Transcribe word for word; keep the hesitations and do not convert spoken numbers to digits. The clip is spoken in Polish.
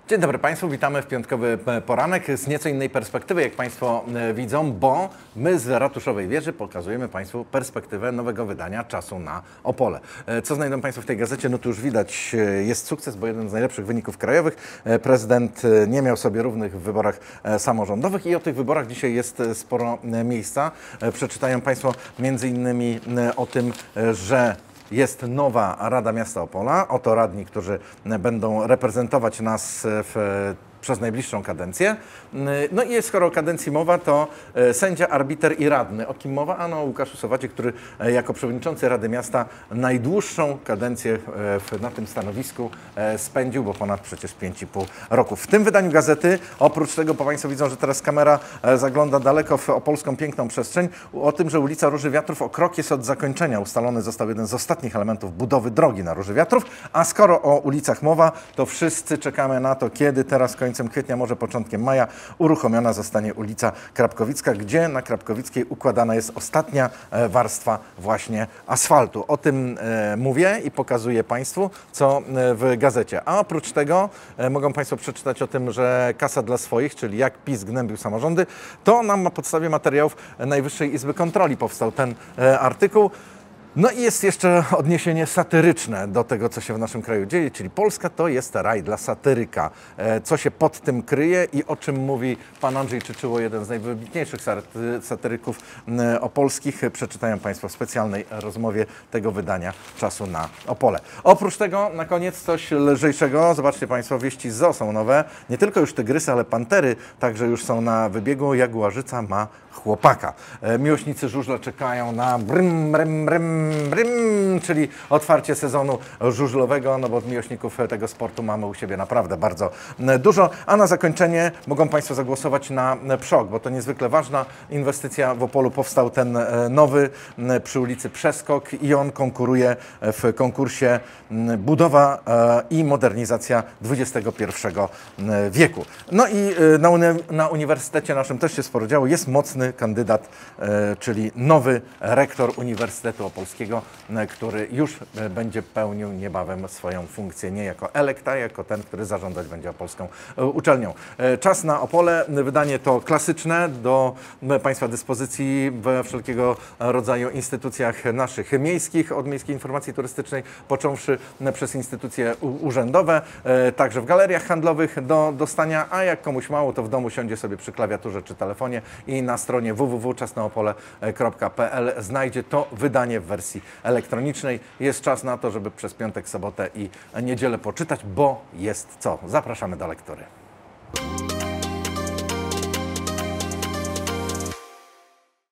Dzień dobry Państwu, witamy w piątkowy poranek z nieco innej perspektywy, jak Państwo widzą, bo my z Ratuszowej Wieży pokazujemy Państwu perspektywę nowego wydania Czasu na Opole. Co znajdą Państwo w tej gazecie? No to już widać, jest sukces, bo jeden z najlepszych wyników krajowych. Prezydent nie miał sobie równych w wyborach samorządowych i o tych wyborach dzisiaj jest sporo miejsca. Przeczytają Państwo między innymi o tym, że jest nowa Rada Miasta Opola. Oto radni, którzy będą reprezentować nas w przez najbliższą kadencję. No i skoro o kadencji mowa, to sędzia, arbiter i radny. O kim mowa? Ano o Łukaszu Sowacie, który jako przewodniczący Rady Miasta najdłuższą kadencję na tym stanowisku spędził, bo ponad przecież pięć i pół roku. W tym wydaniu gazety, oprócz tego, bo Państwo widzą, że teraz kamera zagląda daleko w opolską piękną przestrzeń, o tym, że ulica Róży Wiatrów o krok jest od zakończenia. Ustalony został jeden z ostatnich elementów budowy drogi na Róży Wiatrów, a skoro o ulicach mowa, to wszyscy czekamy na to, kiedy teraz końcem kwietnia, może początkiem maja, uruchomiona zostanie ulica Krapkowicka, gdzie na Krapkowickiej układana jest ostatnia warstwa właśnie asfaltu. O tym mówię i pokazuję Państwu, co w gazecie. A oprócz tego mogą Państwo przeczytać o tym, że kasa dla swoich, czyli jak PiS gnębił samorządy, to nam na podstawie materiałów Najwyższej Izby Kontroli powstał ten artykuł. No i jest jeszcze odniesienie satyryczne do tego, co się w naszym kraju dzieje, czyli Polska to jest raj dla satyryka. Co się pod tym kryje i o czym mówi pan Andrzej Czyczyło, jeden z najwybitniejszych satyryków opolskich. Przeczytają Państwo w specjalnej rozmowie tego wydania Czasu na Opole. Oprócz tego na koniec coś lżejszego. Zobaczcie Państwo, wieści z zoo są nowe. Nie tylko już tygrysy, ale pantery także już są na wybiegu. Jaguarzyca ma chłopaka. Miłośnicy żużla czekają na brym, brym, brym, brym, czyli otwarcie sezonu żużlowego, no bo od miłośników tego sportu mamy u siebie naprawdę bardzo dużo. A na zakończenie mogą Państwo zagłosować na PSZOK, bo to niezwykle ważna inwestycja. W Opolu powstał ten nowy przy ulicy Przeskok i on konkuruje w konkursie budowa i modernizacja dwudziestego pierwszego wieku. No i na, uni na uniwersytecie naszym też się sporo działo. Jest mocny kandydat, czyli nowy rektor Uniwersytetu Opolskiego, który już będzie pełnił niebawem swoją funkcję nie jako elekta, jako ten, który zarządzać będzie opolską uczelnią. Czas na Opole. Wydanie to klasyczne, do Państwa dyspozycji we wszelkiego rodzaju instytucjach naszych miejskich, od Miejskiej Informacji Turystycznej, począwszy przez instytucje urzędowe, także w galeriach handlowych do dostania, a jak komuś mało, to w domu siądzie sobie przy klawiaturze czy telefonie i na stronie w w w kropka czasnaopole kropka p l znajdzie to wydanie w wersji elektronicznej. Jest czas na to, żeby przez piątek, sobotę i niedzielę poczytać, bo jest co. Zapraszamy do lektury.